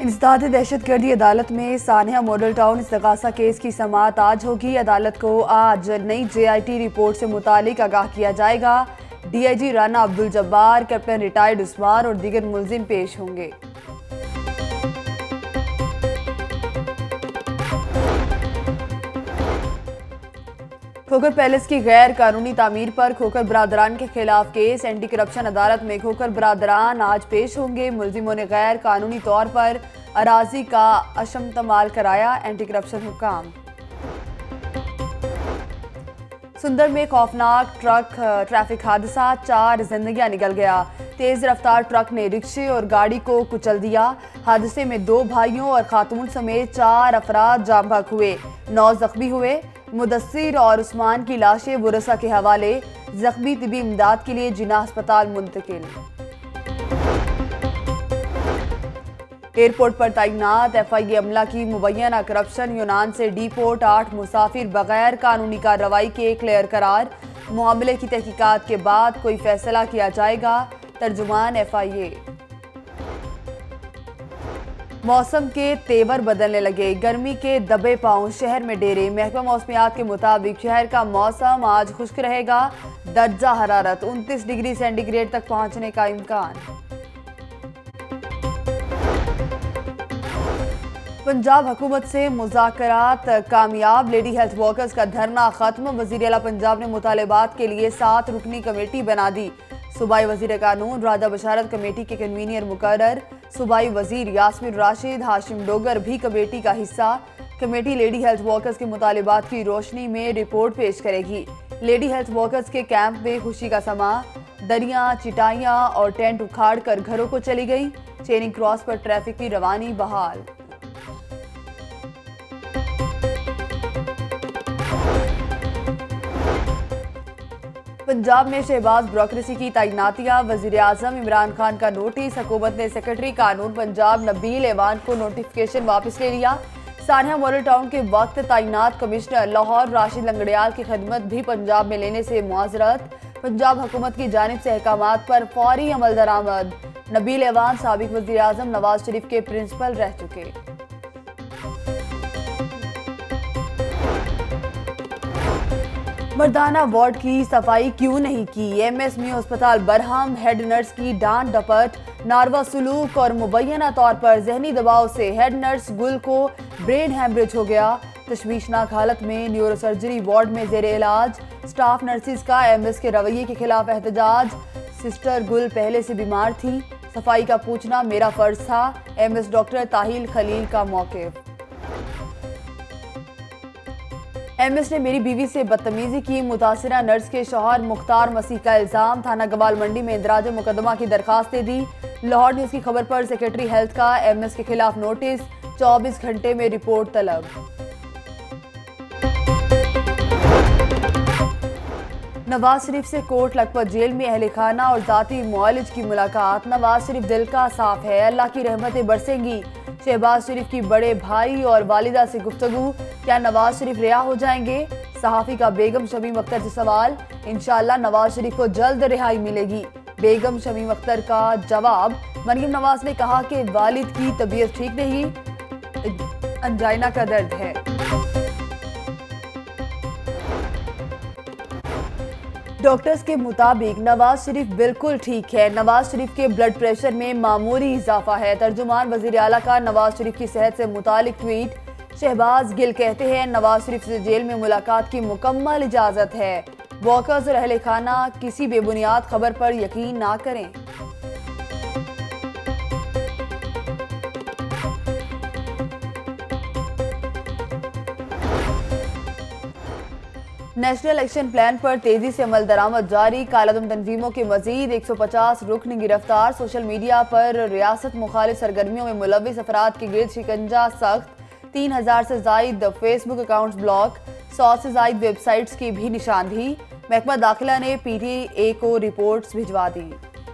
इंसदाद दहशतगर्दी अदालत में सानिया मॉडल टाउन इस्तगासा केस की समाअत आज होगी। अदालत को आज नई JIT रिपोर्ट से मुतालिक आगाह किया जाएगा। DIG Rana Abdul Jabbar, captain retired Usman और दीगर मुल्जिम पेश होंगे। खोखर पैलेस की गैर कानूनी तामीर पर खोखर बरादरान के खिलाफ केस। एंटी करप्शन अदालत में खोखर बरादरान आज पेश होंगे। मुल्जिमों ने गैर कानूनी तौर पर अराजी का अशमतमाल कराया। एंटी करप्शन हुक्म। सुंदर में खौफनाक ट्रैफिक हादसा, 4 जिंदगियां निकल गया। तेज रफ्तार ट्रक ने रिक्शे और गाड़ी को कुचल दिया। हादसे में 2 भाइयों और खातून समेत 4 अफराद जाम बहक हुए, 9 जख्मी हुए। मुदस्सिर और उस्मान की लाशें बुरसा के हवाले, जख्मी तिबी इमदाद के लिए जिना अस्पताल मुंतकिल। एयरपोर्ट पर तैनात FIA अमला की मुबैना करप्शन, यूनान से डिपोर्ट 8 मुसाफिर बगैर कानूनी कार्रवाई के क्लियर करार। मामले की तहकीकात के बाद कोई फैसला किया जाएगा। तर्जुमान FIA। मौसम के तेवर बदलने लगे, गर्मी के दबे पांव शहर में डेरे। महकमा मौसमियात के मुताबिक शहर का मौसम आज खुश्क रहेगा। दर्जा हरारत 29 डिग्री सेंटीग्रेड तक पहुंचने का इम्कान। पंजाब हुकूमत से मुज़ाकरात कामयाब, लेडी हेल्थ वर्कर्स का धरना खत्म। वज़ीर आला पंजाब ने मुतालबात के लिए 7 रुकनी कमेटी बना दी। सूबाई वज़ीर कानून राजा बशारत कमेटी के कन्वीनर मुकर्रर। सूबाई वज़ीर यास्मीन राशिद, हाशिम डोगर भी कमेटी का हिस्सा। कमेटी लेडी हेल्थ वर्कर्स के मुतालबात की रोशनी में रिपोर्ट पेश करेगी। लेडी हेल्थ वर्कर्स के कैंप में खुशी का समा, दरियां, चिटाइयां और टेंट उखाड़ कर घरों को चली गई। चेनिंग क्रॉस पर ट्रैफिक की रवानी बहाल। पंजाब में शहबाज ब्यूरोक्रेसी की तैनातियां, वज़ीर आज़म इमरान खान का नोटिस। हुकूमत ने सेक्रेटरी कानून पंजाब नबील एवान को नोटिफिकेशन वापस ले लिया। सानिया मॉडल टाउन के वक्त तैनात कमिश्नर लाहौर राशिद लंगड़ियाल की खिदमत भी पंजाब में लेने से मुआजरत। पंजाब हुकूमत की जानिब से अहकामात पर फौरी अमल दरामद। नबील एवान साबिक वज़ीर आज़म नवाज शरीफ के प्रिंसिपल रह चुके। मर्दाना वार्ड की सफाई क्यों नहीं की? MSME अस्पताल बरहम, हेड नर्स की डांट डपट, नारवा सलूक और मुबैना तौर पर जहनी दबाव से हेड नर्स गुल को ब्रेन हैमरेज हो गया। तशवीशनाक हालत में न्यूरोसर्जरी वार्ड में जेर इलाज। स्टाफ नर्सिस का MS के रवैये के खिलाफ एहतजाज। सिस्टर गुल पहले से बीमार थी, सफाई का पूछना मेरा फर्ज था। MS डॉक्टर ताहिल खलील का मौक़िफ़। MS ने मेरी बीवी से बदतमीजी की, मुतासिरा नर्स के शौहर मुख्तार मसीह का इल्जाम। थाना गवाल मंडी में इंदराज मुकदमा की दरखास्त दे दी। लाहौर न्यूज़ की खबर पर सेक्रेटरी हेल्थ का MS के खिलाफ नोटिस, 24 घंटे में रिपोर्ट तलब। नवाज शरीफ से कोट लखपत जेल में अहले खाना और जाती मुआलिज की मुलाकात। नवाज शरीफ दिल का साफ है, अल्लाह की रहमतें बरसेंगी। शहबाज शरीफ की बड़े भाई और वालिदा से गुफ्तगू, क्या नवाज शरीफ रिहा हो जाएंगे? सहाफ़ी का बेगम शमीम अख्तर से सवाल, इंशाअल्लाह नवाज शरीफ को जल्द रिहाई मिलेगी। बेगम शमीम अख्तर का जवाब, मरियम नवाज ने कहा कि वालिद की तबीयत ठीक नहीं, अंजाइना का दर्द है। डॉक्टर्स के मुताबिक नवाज शरीफ बिल्कुल ठीक है। नवाज शरीफ के ब्लड प्रेशर में मामूली इजाफा है। तर्जुमान वज़ीर आला का नवाज शरीफ की सेहत से मुतालिक ट्वीट। शहबाज गिल कहते हैं नवाज शरीफ से जेल में मुलाकात की मुकम्मल इजाज़त है। वर्कर्स और अहले खाना किसी बेबुनियाद खबर पर यकीन ना करें। नेशनल एक्शन प्लान पर तेजी से अमल दरामद जारी। कालादम तंजीमों के मजीद 150 रुकन गिरफ्तार। सोशल मीडिया पर रियासत मुखालिफ सरगर्मियों में मुलविस अफराद के गिरद शिकंजा सख्त। 3000 से जायद फेसबुक अकाउंट्स ब्लॉक, 100 से जायद वेबसाइट्स की भी निशानदही। महकमा दाखिला ने PTA को रिपोर्ट्स भिजवा दी।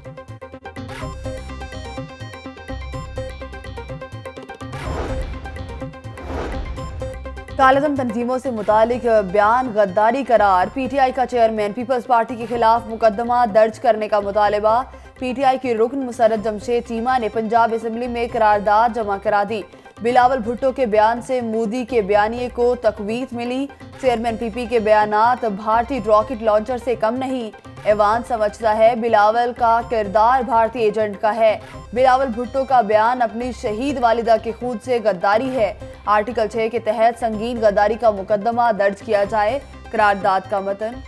कालादम तंजीमों से मुतालिक बयान गद्दारी करार। PTI का चेयरमैन, पीपल्स पार्टी के खिलाफ मुकदमा दर्ज करने का मुतालबा। पीटीआई की रुकन मुसर्रत जमशेद चीमा ने पंजाब असेंबली में करारदाद जमा करा दी। बिलावल भुट्टो के बयान से मोदी के बयानिए को तकवीत मिली। चेयरमैन पीपी के बयानात भारतीय रॉकेट लॉन्चर से कम नहीं। ऐवान समझता है बिलावल का किरदार भारतीय एजेंट का है। बिलावल भुट्टो का बयान अपनी शहीद वालिदा के खून से गद्दारी है। आर्टिकल 6 के तहत संगीन गद्दारी का मुकदमा दर्ज किया जाए। करारदाद का मतन।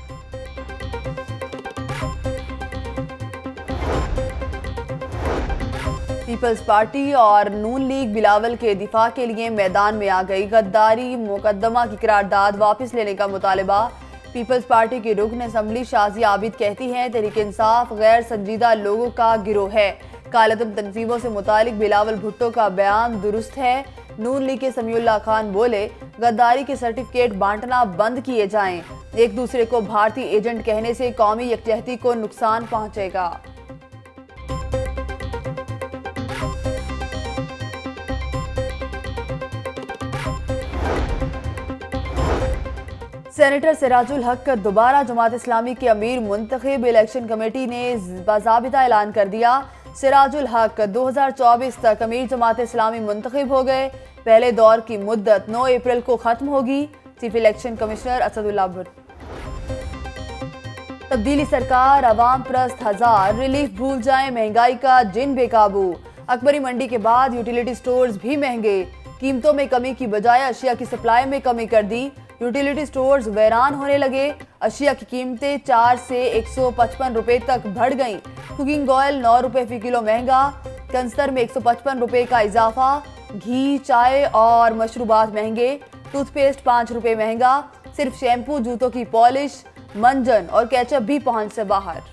पीपल्स पार्टी और नून लीग बिलावल के दिफा के लिए मैदान में आ गई। गद्दारी मुकदमा की करारदाद वापस लेने का मुतालबा। पीपल्स पार्टी की रुकन असेंबली शाजी आबिद कहती हैं तहरीक इंसाफ गैर संजीदा लोगों का गिरोह है। कालतम तंजीमों से मुतालिक बिलावल भुट्टो का बयान दुरुस्त है। नून लीग के समीउल्लाह खान बोले गद्दारी के सर्टिफिकेट बांटना बंद किए जाएं। एक दूसरे को भारतीय एजेंट कहने से कौमी यकजहती को नुकसान पहुंचेगा। सेनेटर सिराजुल हक का दोबारा जमात इस्लामी के अमीर मुंतखब। इलेक्शन कमेटी ने बाज़ाबिता ऐलान कर दिया सिराजुल हक 2024 तक अमीर जमात इस्लामी मुंतखब हो गए। पहले दौर की मुद्दत 9 अप्रैल को खत्म होगी। Chief election commissioner Asadullah Bhutt. तब्दीली सरकार अवाम प्रस्त हजार रिलीफ भूल जाएं महंगाई का जिन बेकाबू। अकबरी मंडी के बाद यूटिलिटी स्टोर्स भी महंगे। कीमतों में कमी की बजाय अशिया की सप्लाई में कमी कर दी। यूटिलिटी स्टोर्स वैरान होने लगे। अशिया की कीमतें 4 से 155 रुपए तक बढ़ गईं। कुकिंग ऑयल 9 रुपए फी किलो महंगा। कंस्तर में 155 रुपए का इजाफा। घी, चाय और मशरूबात महंगे। टूथपेस्ट 5 रुपए महंगा। सिर्फ शैम्पू, जूतों की पॉलिश, मंजन और केचप भी पहुंच से बाहर।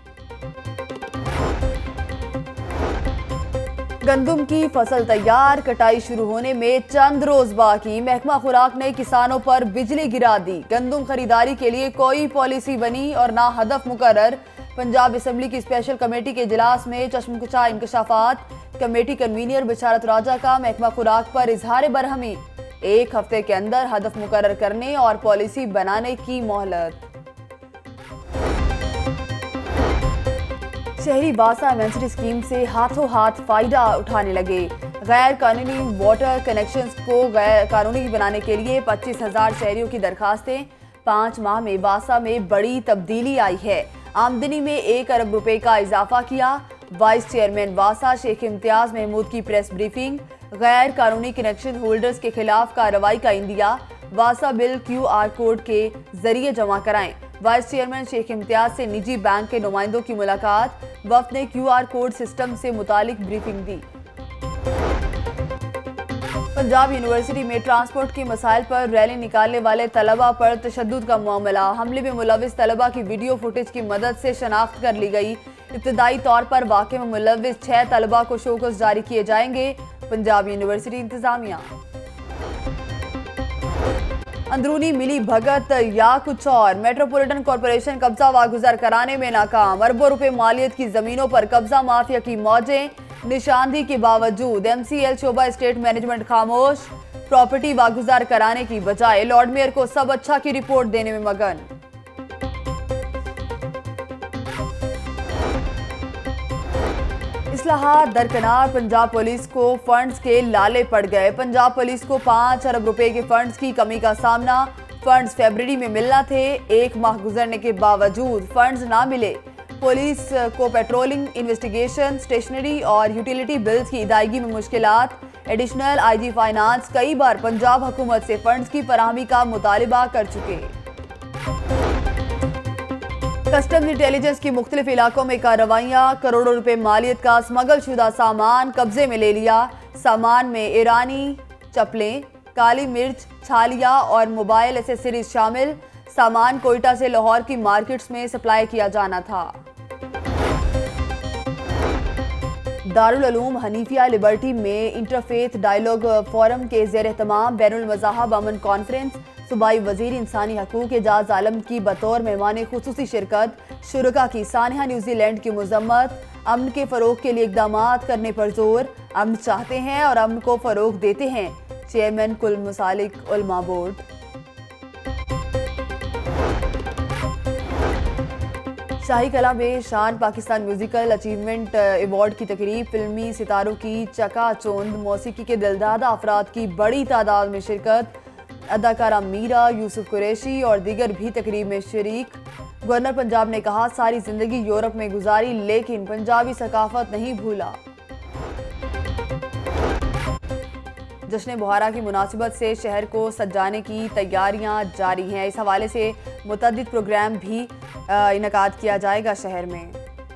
गंदुम की फसल तैयार, कटाई शुरू होने में चंद रोज बाकी। महकमा खुराक ने किसानों पर बिजली गिरा दी। गंदुम खरीदारी के लिए कोई पॉलिसी बनी और ना हदफ मुकर्रर। पंजाब असेंबली की स्पेशल कमेटी के इजलास में चश्मकुचा इंकशाफात। कमेटी कन्वीनर बशारत राजा का महकमा खुराक पर इजहार बरहमी। 1 हफ्ते के अंदर हदफ मुकर्रर करने और पॉलिसी बनाने की मोहलत। शहरी वासा एमएनसी स्कीम से हाथों हाथ फायदा उठाने लगे। गैर कानूनी वाटर कनेक्शंस को गैर कानूनी बनाने के लिए 25,000 शहरियों की दरखास्तें। 5 माह में वासा में बड़ी तब्दीली आई है। आमदनी में 1 अरब रुपए का इजाफा किया। वाइस चेयरमैन वासा शेख इम्तियाज महमूद की प्रेस ब्रीफिंग। गैर कानूनी कनेक्शन होल्डर्स के खिलाफ कार्रवाई का इंदिया। वासा बिल QR कोड के जरिए जमा कराएं। वाइस चेयरमैन शेख इम्तियाज से निजी बैंक के नुमाइंदों की मुलाकात। वफ्द ने QR कोड सिस्टम से मुतालिक ब्रीफिंग दी। पंजाब यूनिवर्सिटी में ट्रांसपोर्ट के मसाइल पर रैली निकालने वाले तलबा पर तशद्दुद का मामला। हमले में मुलविस तलबा की वीडियो फुटेज की मदद से शनाख्त कर ली गई। इब्तदाई तौर पर वाक़े में मुलविस 6 तलबा को शोकस जारी किए जाएंगे। पंजाब यूनिवर्सिटी इंतजामिया। अंदरूनी मिली भगत या कुछ और। मेट्रोपॉलिटन कॉरपोरेशन कब्जा वागुजार कराने में नाकाम। अरबों रुपए मालियत की जमीनों पर कब्जा माफिया की मौजें। निशानदी के बावजूद MCL शोबा स्टेट मैनेजमेंट खामोश। प्रॉपर्टी वागुजार कराने की बजाय लॉर्ड मेयर को सब अच्छा की रिपोर्ट देने में मगन। इस्लाहात दरकिनार। पंजाब पुलिस को फंड्स के लाले पड़ गए। पंजाब पुलिस को 5 अरब रुपए के फंड्स की कमी का सामना। फंड्स फरवरी में मिलना थे। 1 माह गुजरने के बावजूद फंड्स ना मिले। पुलिस को पेट्रोलिंग, इन्वेस्टिगेशन, स्टेशनरी और यूटिलिटी बिल्स की अदायगी में मुश्किलात। एडिशनल IG फाइनेंस कई बार पंजाब हुकूमत से फंड्स की फराहमी का मुतालिबा कर चुके। कस्टम्स इंटेलिजेंस की मुख्तलिफ इलाकों में कार्रवाइयाँ। करोड़ों रुपए मालियत का स्मगल शुदा सामान कब्जे में ले लिया। सामान में ईरानी चप्पलें, काली मिर्च, छालिया और मोबाइल एसेसरीज शामिल। सामान कोयटा से लाहौर की मार्केट्स में सप्लाई किया जाना था। दारुल उलूम हनीफिया लिबर्टी में इंटरफेथ डायलॉग फोरम के ज़ेर एहतमाम बैनुल मज़ाहब अमन कॉन्फ्रेंस। सूबाई वज़ीर इंसानी हकूक़ एजाज आलम की बतौर मेहमान खुसूसी शिरकत। शुरका की सानिया न्यूजीलैंड की मजम्मत। अमन के फ़रोग के लिए इक़दामात करने पर जोर। अमन चाहते हैं और अमन को फ़रोग देते हैं। चेयरमैन कुल मुसालिक उलमा बोर्ड। शाही कला में शान पाकिस्तान म्यूजिकल अचीवमेंट अवार्ड की तकरीब, फिल्मी सितारों की चकाचौंध, मौसीकी के दिलदादा अफराद की बड़ी तादाद में शिरकत, अदाकारा मीरा, यूसुफ कुरैशी और दीगर भी तकरीब में शरीक। गवर्नर पंजाब ने कहा, सारी जिंदगी यूरोप में गुजारी लेकिन पंजाबी सकाफत नहीं भूला। जश्न बुहारा की मुनासिबत से शहर को सजाने की तैयारियां जारी हैं। इस हवाले से मुतअद्दिद प्रोग्राम भी इनकाद किया जाएगा शहर में।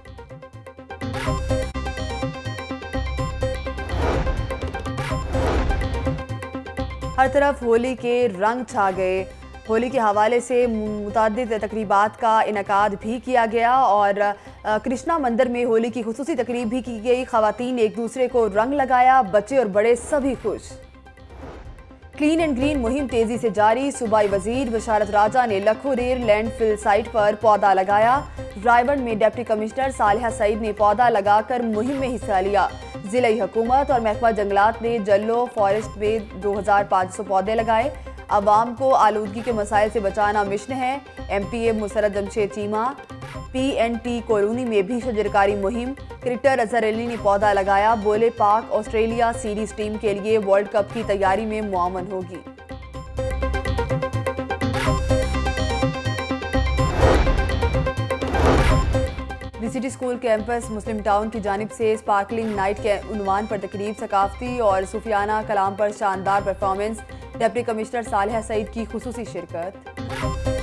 हर तरफ होली के रंग छा गए। होली के हवाले से मुतअद्दिद तकरीबात का इनकाद भी किया गया और कृष्णा मंदिर में होली की खुसूसी तकरीब भी की गई। ख़वातीन एक दूसरे को रंग लगाया, बच्चे और बड़े सभी खुश। क्लीन एंड ग्रीन मुहिम तेजी से जारी। सूबाई वजीर बशारत राजा ने लखोरेर लैंडफिल साइट पर पौधा लगाया। रायबंड में डिप्टी कमिश्नर सालिहा सईद ने पौधा लगाकर मुहिम में हिस्सा लिया। जिला हुकूमत और महकमा जंगलात ने जल्लो फॉरेस्ट में 2500 पौधे लगाए। आवाम को आलूदगी के मसाइल से बचाना मिशन है। MPA Musarrat Jamshed Cheema, PNT colony में भी शजरकारी मुहिम। क्रिकेटर अजहर अली ने पौधा लगाया। बोले पाक ऑस्ट्रेलिया सीरीज टीम के लिए वर्ल्ड कप की तैयारी में मुआवन होगी। DCT school campus Muslim Town की जानिब से स्पार्कलिंग नाइट के उन्वान पर तकरीब, सकाफती और सूफियाना कलाम पर शानदार performance, deputy commissioner Saliha Saeed की खुसूसी शिरकत।